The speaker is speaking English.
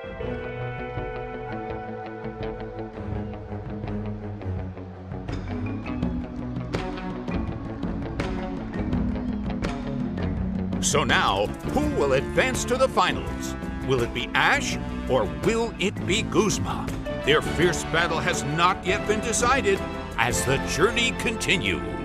So now, who will advance to the finals? Will it be Ash or will it be Guzma? Their fierce battle has not yet been decided as the journey continues.